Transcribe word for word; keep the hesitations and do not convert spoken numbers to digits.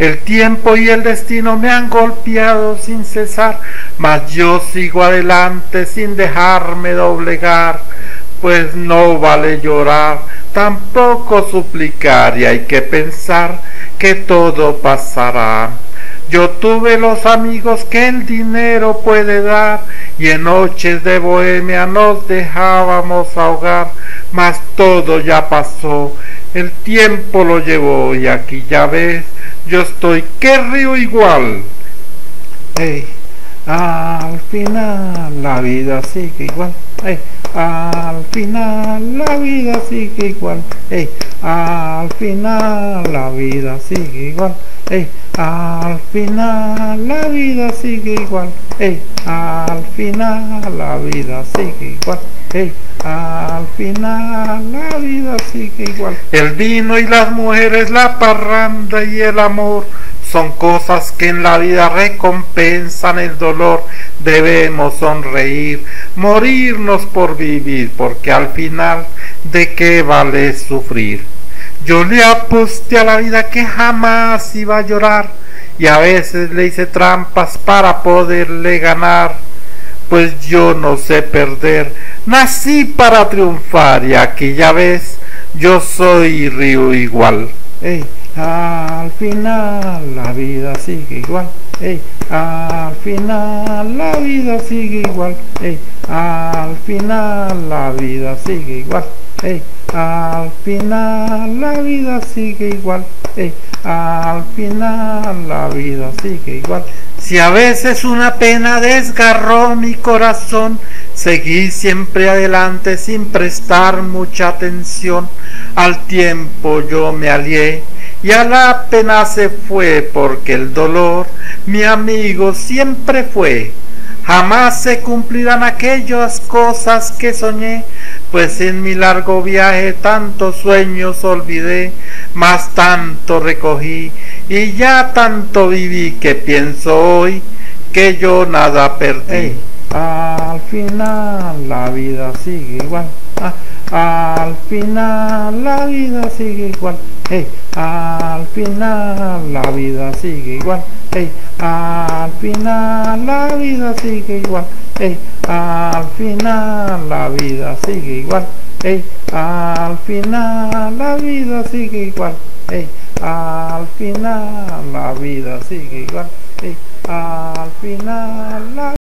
El tiempo y el destino me han golpeado sin cesar, mas yo sigo adelante sin dejarme doblegar, pues no vale llorar, tampoco suplicar, y hay que pensar que todo pasará. Yo tuve los amigos que el dinero puede dar, y en noches de bohemia nos dejábamos ahogar, mas todo ya pasó, el tiempo lo llevó, y aquí ya ves, yo estoy que río igual. Hey, al final la vida sigue igual. Hey, al final la vida sigue igual. Hey, al final la vida sigue igual. Hey, al final la vida sigue igual. Hey, al final la vida sigue igual. Hey, al final la vida sigue igual. El vino y las mujeres, la parranda y el amor son cosas que en la vida recompensan el dolor. Debemos sonreír, morirnos por vivir, porque al final, ¿de qué vale sufrir? Yo le aposté a la vida que jamás iba a llorar, y a veces le hice trampas para poderle ganar. Pues yo no sé perder, nací para triunfar, y aquí ya ves, yo soy río igual. Hey, al final la vida sigue igual. Hey, al final la vida sigue igual. Hey, al final la vida sigue igual. Hey, al final la vida sigue igual. Hey, al final la vida sigue igual. Si a veces una pena desgarró mi corazón, seguí siempre adelante sin prestar mucha atención. Al tiempo yo me alié y a la pena se fue, porque el dolor mi amigo siempre fue. Jamás se cumplirán aquellas cosas que soñé, pues en mi largo viaje tantos sueños olvidé, mas tanto recogí y ya tanto viví, que pienso hoy que yo nada perdí. Hey, al final la vida sigue igual. Ah, al final la vida sigue igual. Hey, al final la vida sigue igual. Hey, al final la vida sigue igual. Hey, al final la vida sigue igual. Hey, al final la vida sigue igual. Hey, al final la vida sigue igual. Hey, al final la